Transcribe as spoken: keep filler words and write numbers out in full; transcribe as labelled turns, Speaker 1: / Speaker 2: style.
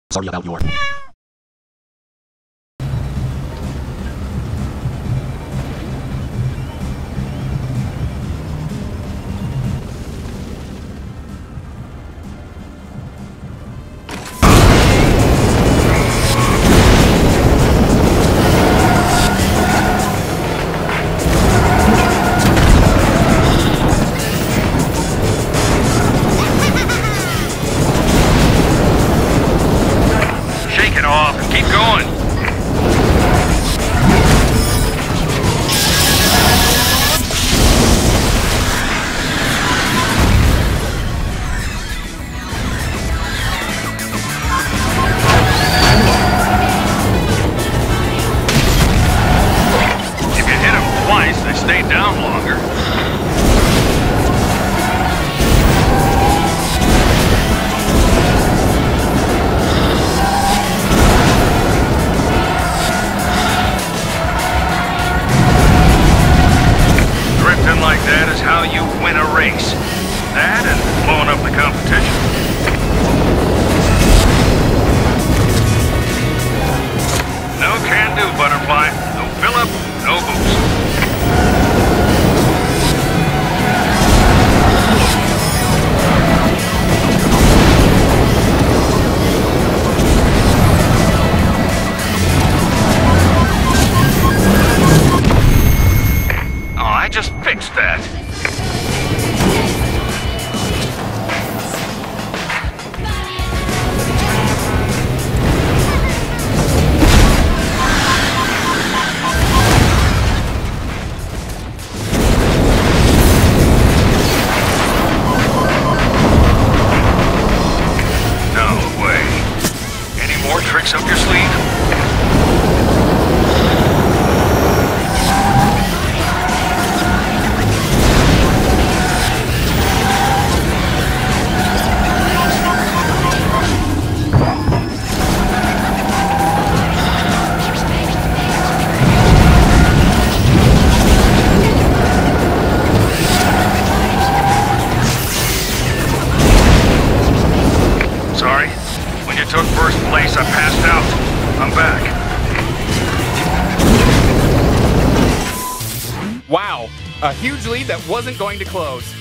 Speaker 1: Sorry about your...
Speaker 2: Keep going. If you hit them twice, they stay down longer. Like that is how you win a race. That and blowing up the competition. No can do, Butterfly. No fill up, no boost. I just fixed that. No way. Any more tricks up your sleeve? Sorry. When you took first place, I passed out. I'm back.
Speaker 3: Wow. A huge lead that wasn't going to close.